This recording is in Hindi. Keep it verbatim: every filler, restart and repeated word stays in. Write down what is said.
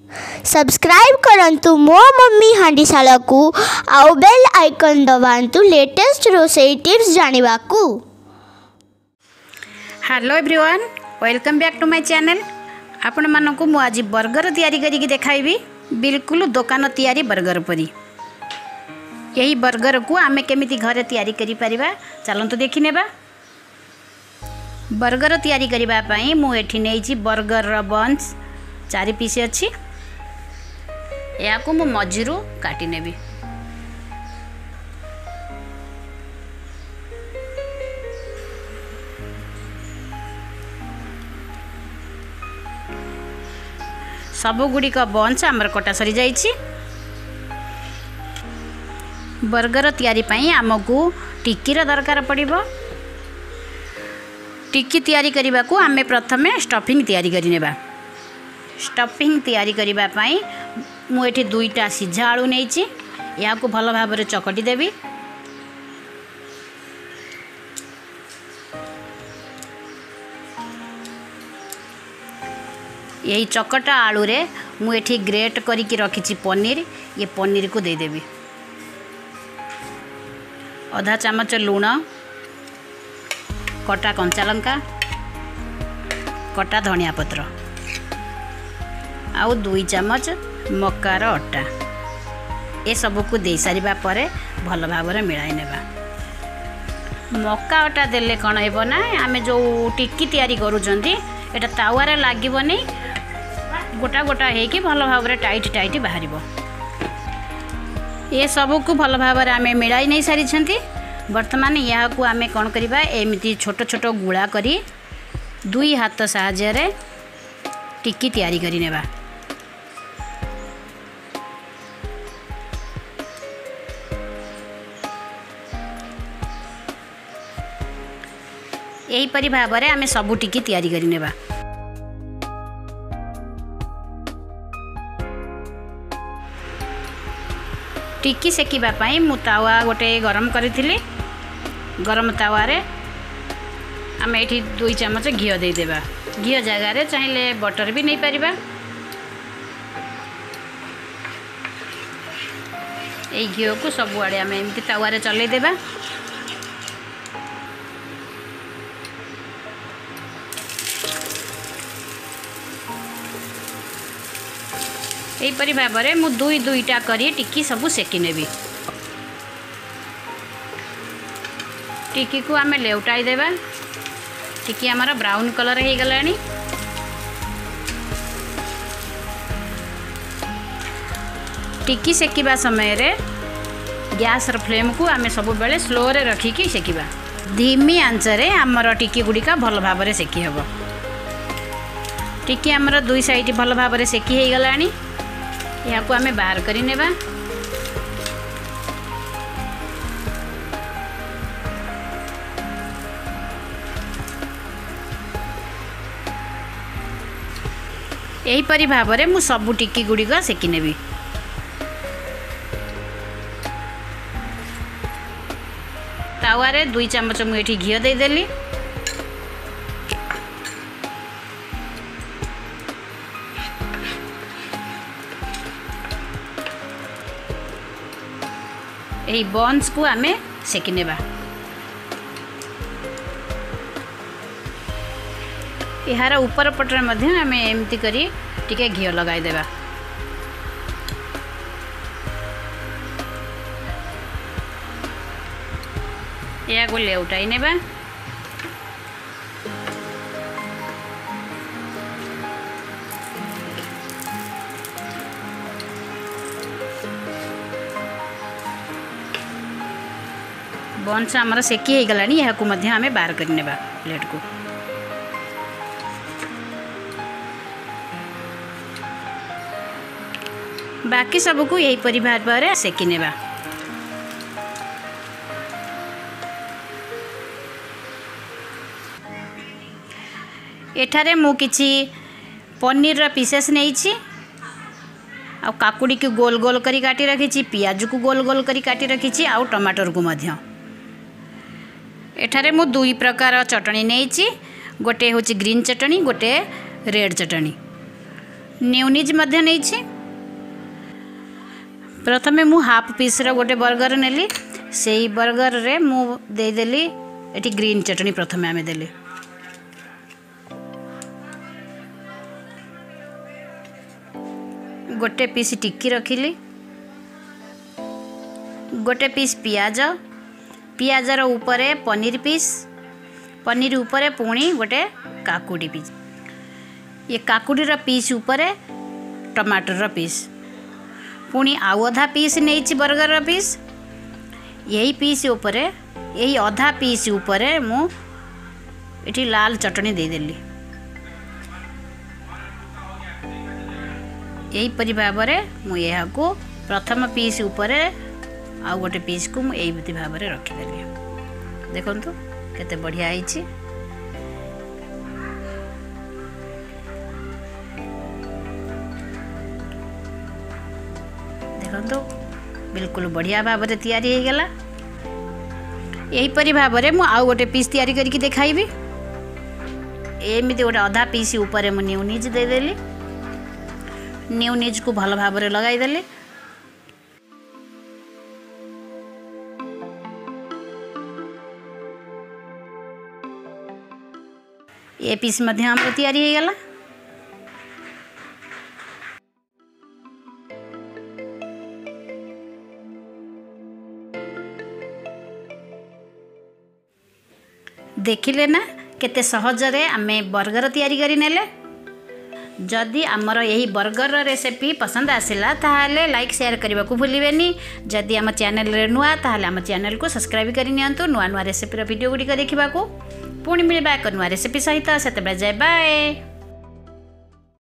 सब्सक्राइब करंतु मो मम्मी हांडीशाला को आउ बेल आइकन दबांतु लेटेस्ट रोषेई टिप्स जानिबा को। Hello everyone, welcome back to my channel. आपण मानकु मु आज बर्गर तैयारी करिक देखाइबी, बिल्कुल दुकान तैयारी बर्गर परी। यही बर्गर को आमे केमिति घरे तैयारी करि परिबा चलंतु देखि नेबा। बर्गर तैयारी करिबा पई मु एठी नेइछि बर्गर रो बन्स चारि पीस अछि। या को मु मझिरु काटि नेबी। सबु गुडी का बन्स आमर कटा सरी जाइछि। बर्गर तैयारी पई आमको टिक्कीर दरकार पड़िबो। टिक्की तैयारी करिबा को आमे प्रथमे स्टफिंग तैयारी करि नेबा। स्टफिंग तैयारी करिबा पई मु एठी दुईटा सिझा आलू नेइछि। या को भलो भाबरे चकटी देबी। यही चकटा आलू रे मु एठी ग्रेट करिकी रखिछि पनीर। ये पनीर को दे देबी। आधा चामच लूण, कटा कंचा लंका, कटा धनिया पत्र, आउ दुई चमच मकार अटा। ए सब को दे सारिबा परे भल भाबरे मिलाई नेबा। मका अटा देले कण हेबो ना, आमे जो टिक्की तैयारी करूचंती एटा तावारे लागिबोनी, गोटा गोटा हेकी भल भाबरे टाइट टाइट बाहरिबो। ये सब को भल भाबरे आमे मिलाई नै सारी छंती। वर्तमान या को आमे कौन करिबा, एमिति छोट छोट गुळा करी दुई हाथ साहाय्य रे टिक्की तैयारी करि नेबा। यही परि भाबरे आमे सबु टिक्की तैयारी करि नेबा। टिक्की सेकिबा पई मु तावा गोटे गरम करिथिली। गरम तावा रे आमे एठी दुई चमच घियो दे देबा। घियो जगह रे चाहिले बटर भी नहीं परिबा। ए घियो को सब आड़े आमे एमती तावा रे चले देबा। एही परि भाबरे मु दुई दुईटा करी टिक्की सबु सेकी नेबी। टिक्की को आमे लेउटाई देबा। टिक्की हमारा ब्राउन कलर हे गलानी। टिक्की सेकिबा समय रे गैस र फ्लेम को आमे सब बेले स्लो रे रखी की सेकिबा। धीमी आंच रे हमर टिक्की गुडीका भल भाबरे सेकी हबो। टिक्की हमर दुई साइड भल भाबरे सेकी हे गलानी। या को आमे बाहर करि नेबा। यही परि भाबरे मु सबु टिक्की गुडी का सेकी नेबी। तावा रे दुई चमच मु एठी घियो दे देली। यही बन्स को आमे सेकी नेबा। यार ऊपर पटरे मध्य आमे एमती करी टिके घियो लगाई देबा। या को लेउटाई नेबा। बन्स आमर सेकी हे गलानी। या को मध्य आमे बाहर कर नेबा प्लेट को। बाकी सब को यही परि भाबरे सेकी नेबा। एठारे मु किछि पनीर रा पीसेस नेइछि। आ काकुड़ी को गोल गोल करी काटी रखी, पियाज को गोल गोल करी काटी रखी, आउ टमाटर को मध्य। एठारे मु दुई प्रकार चटनी नहीं, गोटे हूँ ग्रीन चटनी, गोटे रेड चटनी। न्यूनीज मध्य नहीं। प्रथमे मु हाफ पीस्र गोटे बर्गर नेली। से बर्गर रे मु देदेली एटी ग्रीन चटनी प्रथमे आमे देली। गोटे पीस टिक्की रखिली। गोटे पीस पियाज पियाजर उपरे पनीर पीस पनीर उपरे पुणी गोटे काकुड़ी पीस ये काकुड़ीर पीस उपरे टमाटर पीस पुणी आउ अधा पीस नहीं बर्गर पीस यही पीस उपरे यही अधा पीस उपरे मु इटी लाल चटनी देदेली। यहीपरि भाव में यह प्रथम पीस उपरे आउ गोटे पीस को मुझे भाव में रखीदेली। देखु केते बढ़िया है। देखो बिल्कुल बढ़िया भाव में तैयारी हो गला। यहीपरि भाव में मुझे आउ गोटे पीस तैयारी करके देखाइबी। एमती गोटे अधा पीस उपरे मु न्यूनीज देदेली। न्यूनीज को भल भाव में लगाईदेली। ये पीस मध्य हमर तैयारी हो गला। देखिले ना केते सहजरे आमे बर्गर तैयारी करी नेले। जदि आमर यही बर्गर रेसिपी पसंद आसिला ताहाले लाइक शेयर करने को भूलिबेनी। जदि आम चैनल रे नुआ ताहाले आम चैनल को सब्सक्राइब करि नियंतु नुआ नुआ रेसिपी वीडियो गुडी देखा। पुणी मिलबा एक नुआ रेसिपी सहित। सेते जय बाय।